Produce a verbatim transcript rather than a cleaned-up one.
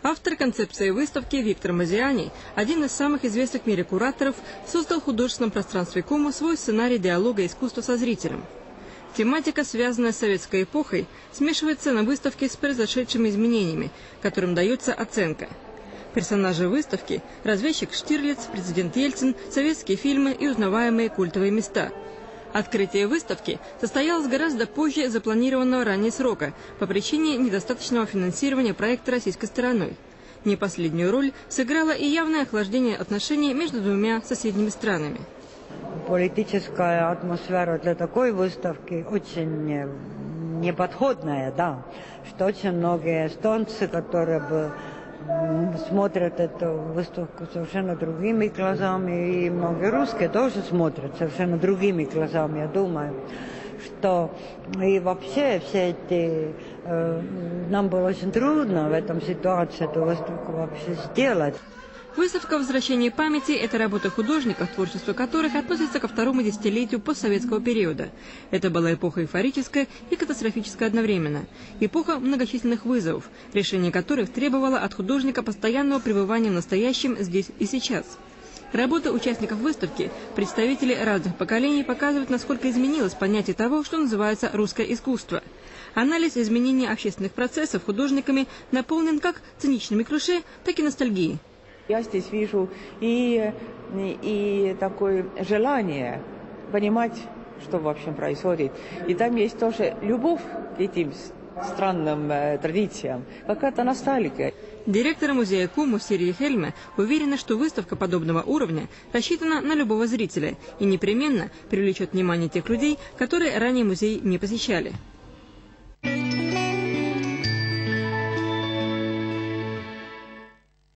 Автор концепции выставки Виктор Мазиани, один из самых известных в мире кураторов, создал в художественном пространстве КУМу свой сценарий диалога искусства со зрителем. Тематика, связанная с советской эпохой, смешивается на выставке с произошедшими изменениями, которым дается оценка. Персонажи выставки – разведчик Штирлиц, президент Ельцин, советские фильмы и узнаваемые культовые места. Открытие выставки состоялось гораздо позже запланированного ранее срока по причине недостаточного финансирования проекта российской стороной. Не последнюю роль сыграло и явное охлаждение отношений между двумя соседними странами. Политическая атмосфера для такой выставки очень неподходная, да, что очень многие эстонцы, которые бы смотрят эту выставку совершенно другими глазами, и многие русские тоже смотрят совершенно другими глазами. Я думаю, что и вообще все эти э, нам было очень трудно в этом ситуации эту выставку вообще сделать. Выставка «Возвращение памяти» – это работа художников, творчество которых относится ко второму десятилетию постсоветского периода. Это была эпоха эйфорическая и катастрофическая одновременно. Эпоха многочисленных вызовов, решение которых требовало от художника постоянного пребывания в настоящем здесь и сейчас. Работа участников выставки, представители разных поколений, показывают, насколько изменилось понятие того, что называется русское искусство. Анализ изменений общественных процессов художниками наполнен как циничными клише, так и ностальгией. Я здесь вижу и, и, и такое желание понимать, что в общем происходит. И там есть тоже любовь к этим странным э, традициям, какая-то ностальгия. Директор музея КУМу Сирия Хельме уверена, что выставка подобного уровня рассчитана на любого зрителя и непременно привлечет внимание тех людей, которые ранее музей не посещали.